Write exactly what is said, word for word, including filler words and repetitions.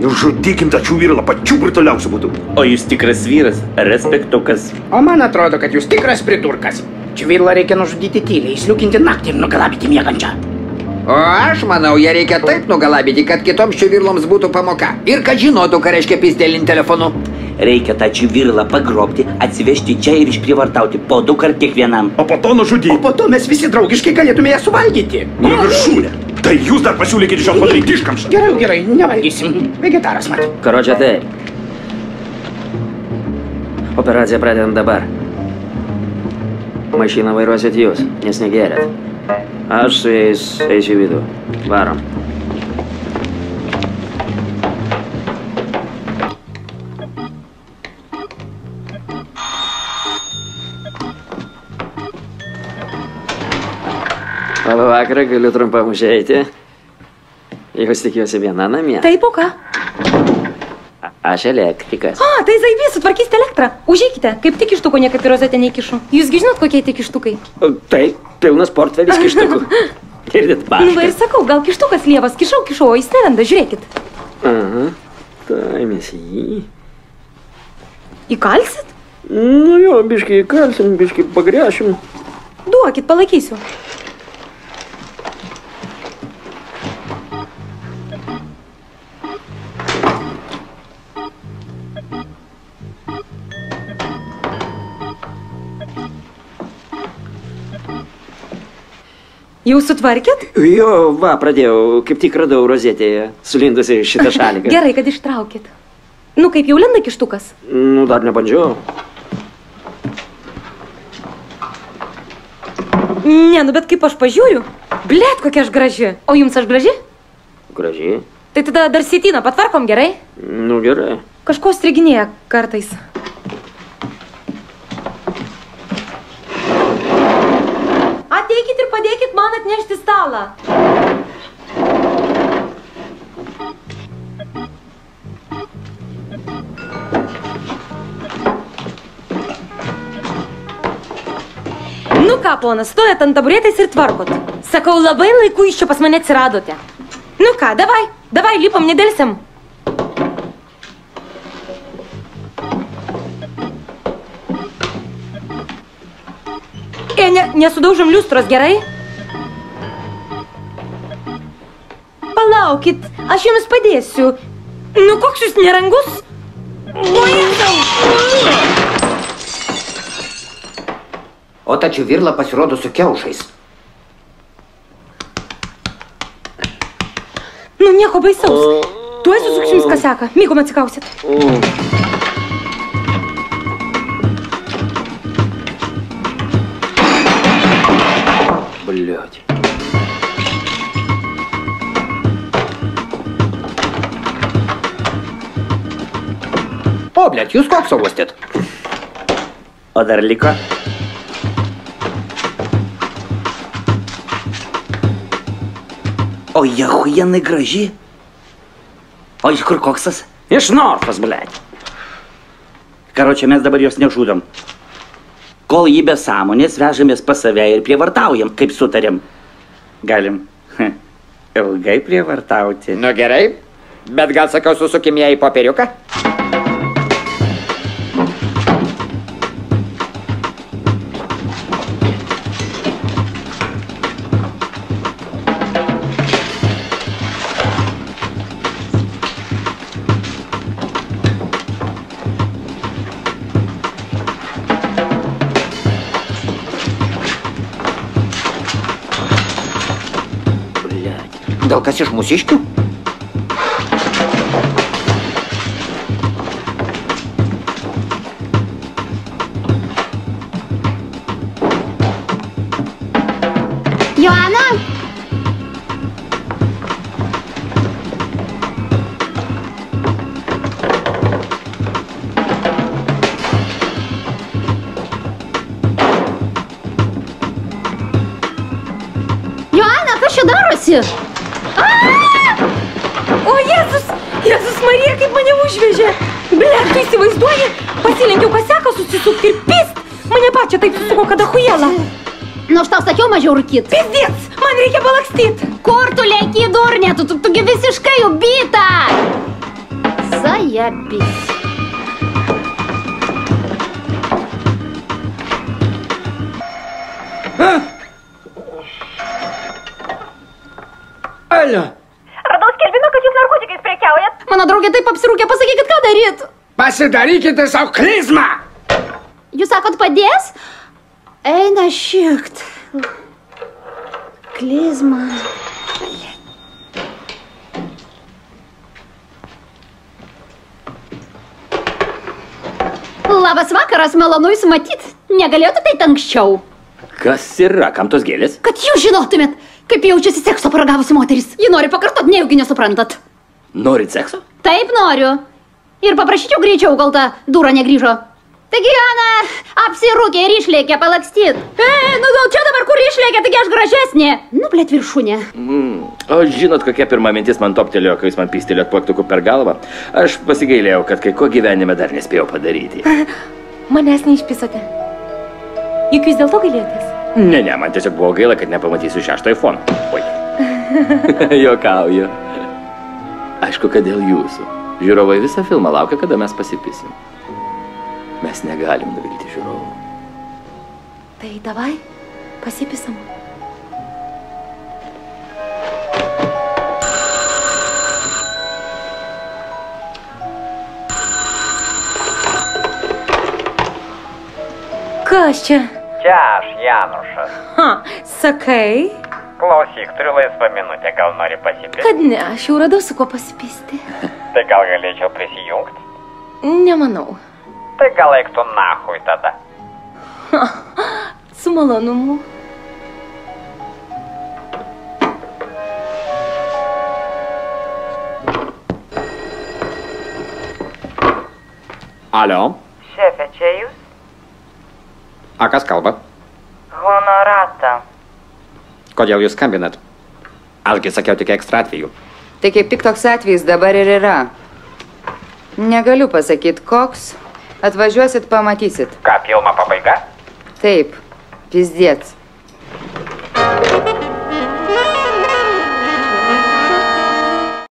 Nužudykim tą čiuvirlą, pačiu brutaliausiu būdu. O jūs tikras vyras, respektukas. O man atrodo, kad jūs tikras pridurkas. Čiuvirlą reikia nužudyti tyliai, įsliukinti naktį ir nugalabyti miegančią. O aš manau, ją reikia taip nugalabyti, kad kitoms čiuvirloms būtų pamoka. Ir kad žinotų, ką reiškia pizdėlint telefonu. Reikia tą čiuvirlą pagrobti, atsivežti čia ir išprievartauti po du kart kiekvienam. O po to nužudyti. O po to mes visi draugiškai galėtume ją suvalgyti. Nu, viršūnė. Tai jūs dar pasiūlykite šios padaryti iškamšą. Gerai, gerai, nevalgysim. Vegetaras, mat. Короче, tai. Operaciją pradedam dabar. Mašiną vairuosit jūs, nes negerėt. Aš su jais eisiu į vidų. Varom. Labą vakarą, galiu trumpam užeiti. Jūs tikiuosi viena namie. Taip, o ką? Aš elektrikas. A, tai zaibys, sutvarkysite elektrą. Užeikite, kaip tik kištuko niekaip į rozetę neįkišu. Jūsgi žinot, kokie tie kištukai? Taip, pilnas portfelis kištukų. Girdit, paškas. Nu, va ir sakau, gal kištukas lievas, kišau, kišau, o jis neranda, žiūrėkit. Aha, tai mes jį. Įkalsit? Nu jo, biškai įkalsim, biškai pagręšim. Duokit, palaikysiu. Jau sutvarkėt? Jo, va, pradėjau, kaip tik radau rozetėje, sulindusi šitą šaliką. Gerai, kad ištraukėt. Nu, kaip jau lenda kištukas? Nu, dar nebandžiau. Ne, nu, bet kaip aš pažiūriu, blet, kokia aš graži. O jums aš graži? Graži. Tai tada dar sietyną patvarkom, gerai? Nu, gerai. Kažko striginėja kartais. Ateikit ir padėkit man atnešti stalą. Nu ką, ponas, stojat ant taburetės ir tvarkot. Sakau, labai laiku iš čia pas mane atsiradote. Nu ką, davai, davai, lipam, nedelsiam. E, ne, nesudaužom liustros, gerai? Palaukit, aš jums padėsiu. Nu, koks jūs nerangus? O, jėzau! O ta čiuvirla pasirodo su kiaušais. Nu, nieko baisaus. Tuoj susuksim jums kaseka. Mygom atsikausit. Блядь. O, blėt, jūs koks uostėt? O dar liko? O, jie huienai graži. O iš kur koksas? Iš Norfos, blėt. Karočią, mes dabar jos nežudom. Kol jį be sąmonės vežamės pas save ir prievartaujam, kaip sutarėm. Galim ilgai prievartauti. Nu gerai, bet gal sakau, susukim ją į popieriuką? Gal kas iš mūsiškių? Joana? Joana, kas čia darosi? O, Jėzus, Jėzus Marija, kaip mane užvežė. Blet, tu įsivaizduoji, pasilenkiau kaseką susisukti ir pist. Mane pačią taip susuko, kada huėla. Nu, aš tau sakiau mažiau rūkyt. Pizdėts, man reikia balakstyt. Kur tu lėki, durnė, tu, tu, tugi visiškai ubita. Заебись. Alio, Radau skelbimą, kad jūs narkotikais prekiaujat. Mano draugė taip apsirūkė, pasakykit, ką daryt. pasidarykite savo klizmą. Jūs sakot, padės? Eina šikt. Klizma. Labas vakaras, malonu jūs matyt. Negalėjote tai anksčiau? Kas yra, kam tos gėlės? Kad jūs žinotumėt, kaip jaučiasi sekso paragavusi moteris. Ji nori pakartot, nejaugi nesuprantat. Norit sekso? Taip noriu. Ir paprašyčiau greičiau, kol ta dūra negrįžo. Taigi, Ana, apsirūkė ir išlėkė palakstyt. E, nu, nu, čia dabar kur išlėkė, taigi aš gražesnė. Nu, blėt viršūnė. Mm. O žinot, kokia pirma mintis man toptelėjo, kai jūs man pystelėt plaktuku per galvą? Aš pasigailėjau, kad kai ko gyvenime dar nespėjau padaryti. Manęs neišpisote. Juk jūs dėl to gailėtės? Ne, ne, man tiesiog buvo gaila, kad nepamatysiu šešto iPhone. Oi. Juokauju. Aišku, kad dėl jūsų. Žiūrovai visą filmą laukia, kada mes pasipisim. Mes negalim nuvilti žiūrovų. Tai davai, pasipisam. Kas čia? Čia aš, Janušas. Ha, sakai, Klausyk, turiu laisvą minutę, gal nori pasipilti? kad ne, aš jau radau su kuo pasipisti. Tai gal galėčiau prisijungti? Nemanau. Tai gal eik tu nahui tada. Su malonumu. Alio, Šefe, čia jūs? a kas kalba? Honorata. Kodėl jūs skambinat? Ašgi sakiau tik ekstra atveju. Tai kaip tik toks atvejis dabar ir yra. Negaliu pasakyti, koks. Atvažiuosit, pamatysit. Ką, filmo pabaiga? Taip, pizdiec.